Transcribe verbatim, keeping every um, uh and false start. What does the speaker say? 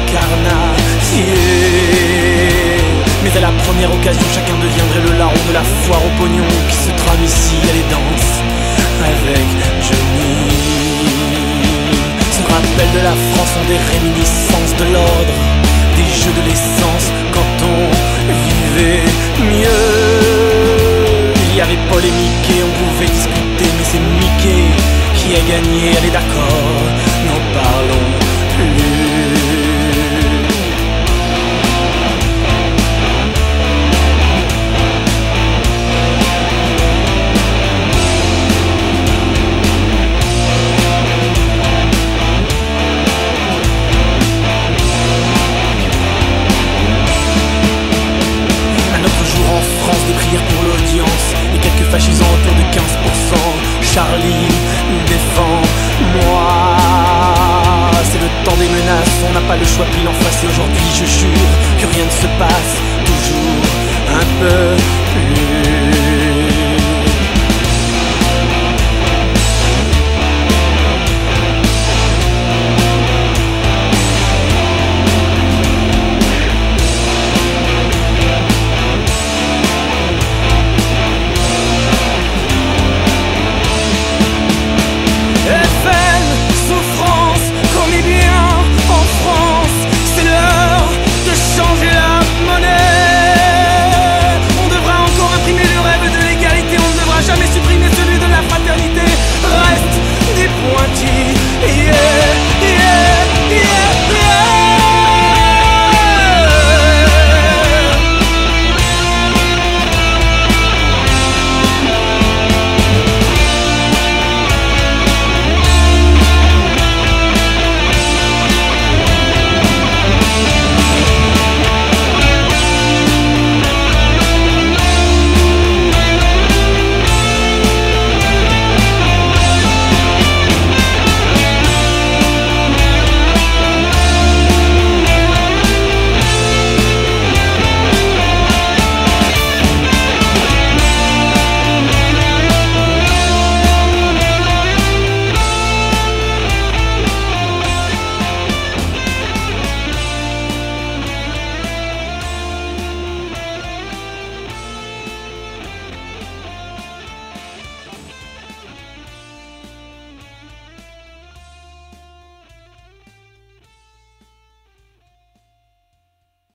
carnassier. Mais à la première occasion, chacun deviendrait le larron de la foire au pognon qui se trame ici à les danses avec Johnny. Ce rappel de la France sont des réminiscences de l'ordre des jeux de l'essence quand on vivait mieux. Il y avait polémique et on pouvait discuter, mais c'est Mickey qui a gagné, elle est d'accord, n'en parlons plus. Des prières pour l'audience et quelques fascisants autour de quinze pour cent. Charlie, défends-moi. C'est le temps des menaces, on n'a pas le choix pile en face. Et aujourd'hui je jure que rien ne se passe, toujours un peu plus.